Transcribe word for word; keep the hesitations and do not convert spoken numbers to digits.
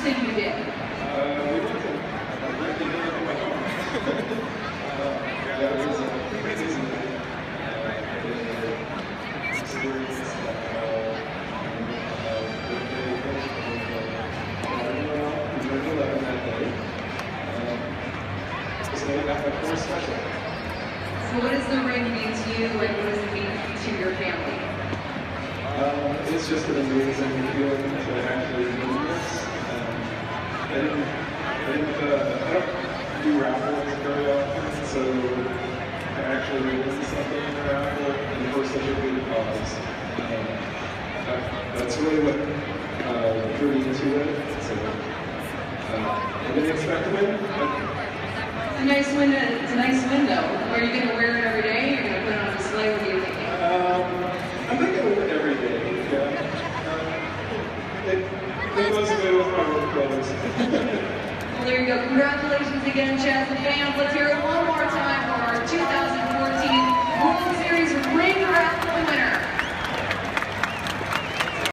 say you did? Uh, we went to, uh, we did it in my home. uh, yeah, it was a crazy uh, experience that, uh, uh, birthday, uh, we turned eleven that day. Um, so I got my first special. So what does the ring mean to you, and what does it mean to your family? Um, it's just an amazing feeling to actually do this. Um, I didn't, I didn't, uh, I don't do raffles very often, so I actually win something in a raffle and for such a good cause. Um, that, that's really what uh, drew me into it. So uh, I didn't expect to win, but It's a nice window. It's a nice window. Are you going to wear it every day? You're going to put it on display? What are you thinking? Um, I'm thinking of it every day. Yeah. Uh, it, it goes away with my work clothes. Well, there you go. Congratulations again, Chaz and fans. Let's hear it one more time for our two thousand